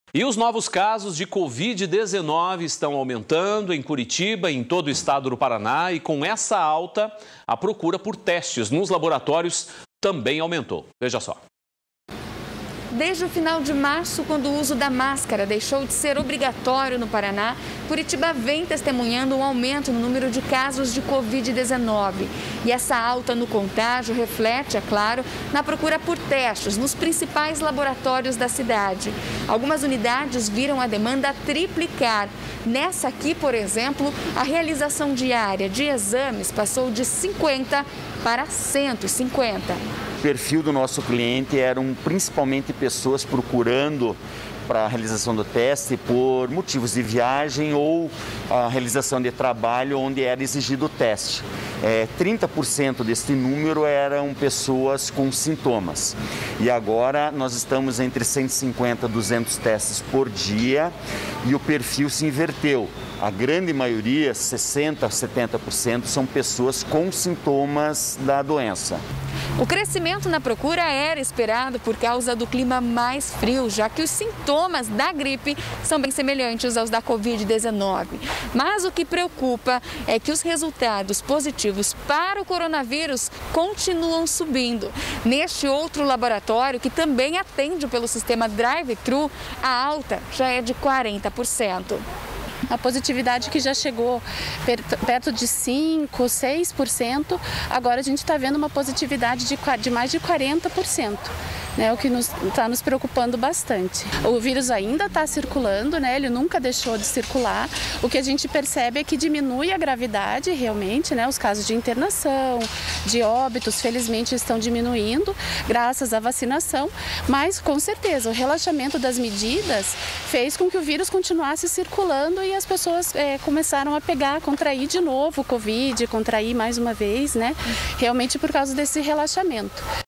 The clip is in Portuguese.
E os novos casos de Covid-19 estão aumentando em Curitiba e em todo o estado do Paraná. E com essa alta, a procura por testes nos laboratórios também aumentou. Veja só. Desde o final de março, quando o uso da máscara deixou de ser obrigatório no Paraná, Curitiba vem testemunhando um aumento no número de casos de Covid-19. E essa alta no contágio reflete, é claro, na procura por testes nos principais laboratórios da cidade. Algumas unidades viram a demanda triplicar. Nessa aqui, por exemplo, a realização diária de exames passou de 50 para 150. O perfil do nosso cliente eram principalmente pessoas procurando para a realização do teste por motivos de viagem ou a realização de trabalho onde era exigido o teste. 30% deste número eram pessoas com sintomas. E agora nós estamos entre 150 e 200 testes por dia e o perfil se inverteu. A grande maioria, 60% a 70%, são pessoas com sintomas da doença. O crescimento na procura era esperado por causa do clima mais frio, já que os sintomas da gripe são bem semelhantes aos da Covid-19. Mas o que preocupa é que os resultados positivos para o coronavírus continuam subindo. Neste outro laboratório, que também atende pelo sistema drive-thru, a alta já é de 40%. A positividade que já chegou perto de 5%, 6%, agora a gente está vendo uma positividade de mais de 40%. O que está nos preocupando bastante. O vírus ainda está circulando, ele nunca deixou de circular. O que a gente percebe é que diminui a gravidade realmente, os casos de internação, de óbitos, felizmente estão diminuindo graças à vacinação, mas com certeza o relaxamento das medidas fez com que o vírus continuasse circulando e as pessoas começaram a contrair de novo o Covid, contrair mais uma vez, realmente por causa desse relaxamento.